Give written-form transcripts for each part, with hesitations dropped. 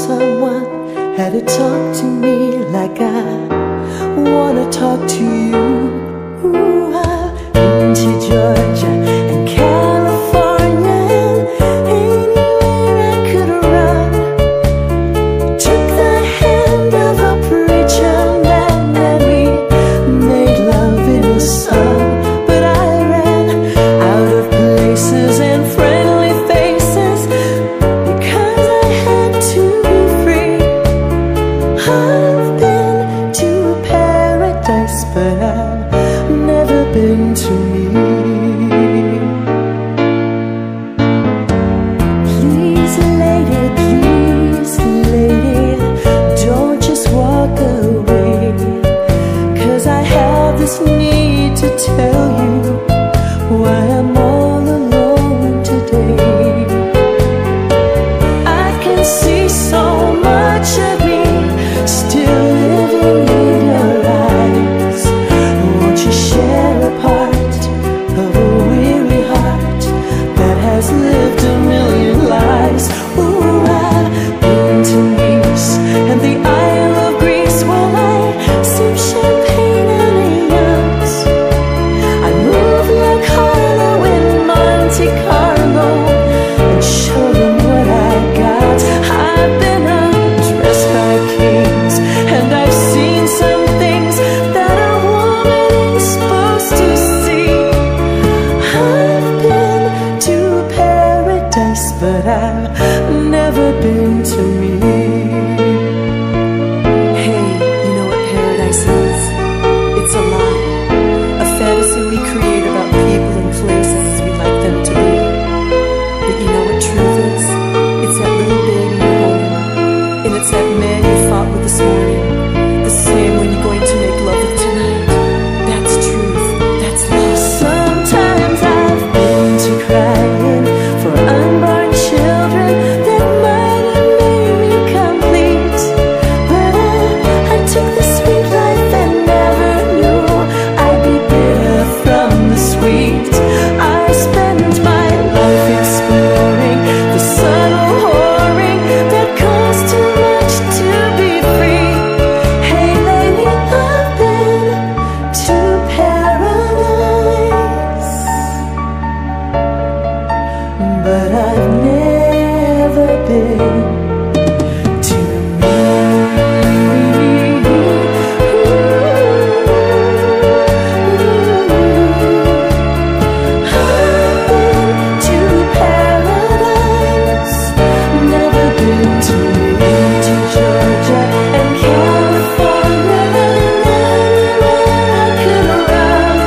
someone had to talk to me like I wanna talk to you. Ooh, I've been to Georgia and California, anywhere I could run. Took the hand of a preacher man and we made love in the sun. But I ran out of places and friendly faces because I had to be free. I've been to paradise, but I've never been to me. Please, lady, don't just walk away, 'cause I have this need to tell you why I'm all alone today. I can see so much of me still living in your eyes. Won't you share a part of a weary heart that has lived a million lives? Ooh, I've been to Nice and the Isle of Greece, while I sip champagne and a yacht. I move like Harlow in Monte Carlo and show them what I got. I've been undressed by kings and I've seen some things that a woman ain't supposed to see. I've been to paradise, but I've never been to me. Hey, you know what paradise is? It's a lie, a fantasy we create about people and places as we like them to be. But you know what truth is? It's that little baby you're holding, and it's that man you fought with this morning, the same one you're going to make love with tonight. That's truth, that's love. Sometimes I've been to crying for unborn children that might have made me complete. But I took the sweet life and never knew I'd be bitter from the sweet. I spent my life exploring the subtle whoring that costs too much to be free. Hey lady, I've been to paradise, but I've never been to me. I've been to paradise, never been to me. To Georgia and California and anywhere I could run.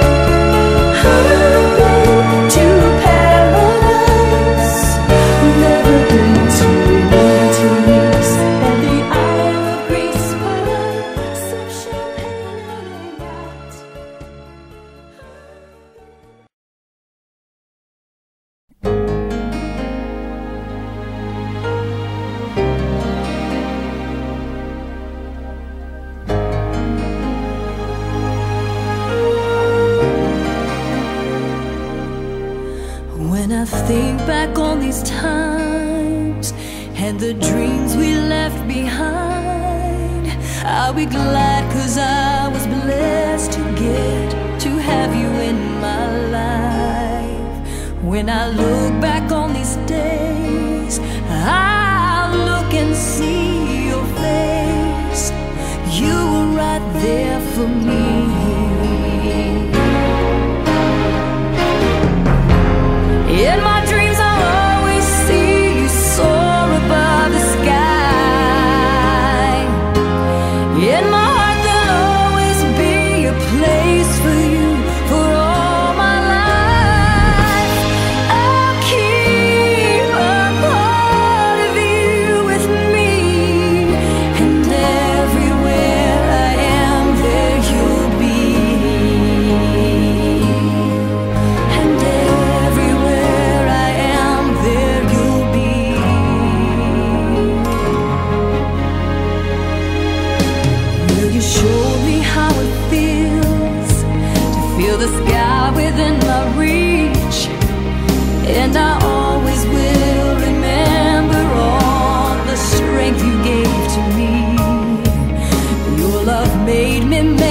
I've been to paradise, never been to Nice and the Isle of Greece, but I sip champagne and a yacht. When I think back on these times and the dreams we left behind, I'll be glad 'cause I was blessed to get to have you in my life. When I look back on these days, I'll look and see your face. You were right there for me. In my dreams I'll always see you soar above the sky. In my heart there'll always be a place for you for all my life. I'll keep a part of made me